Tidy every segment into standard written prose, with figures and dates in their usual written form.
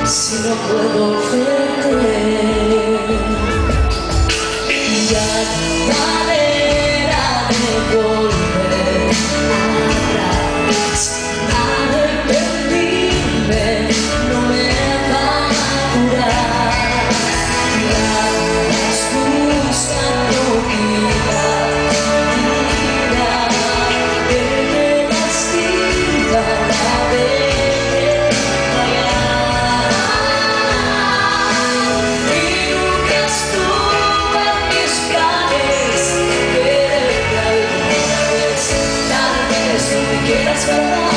si no puedo verte? Ya no hay manera de volver atrás. Arrepentirme no me va a curar. Andas buscando vida, que te lastima la vez fallar. Y nunca estuvo en mis planes quererte alguna vez. Tal vez tú me quieras ver más.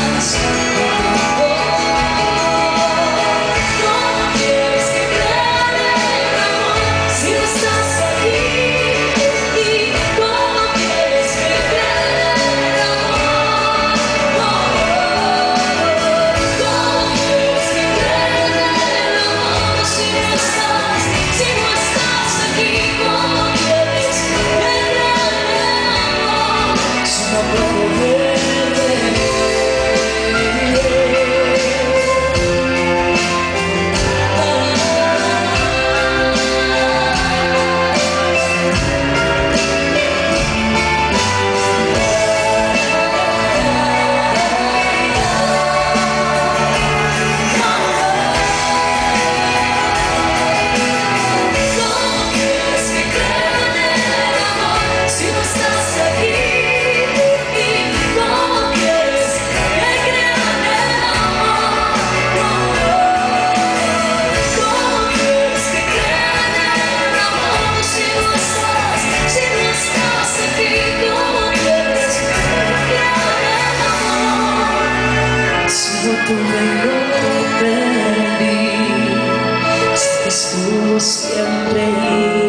Tuve lo perdí, sé que estuvo siempre ahí.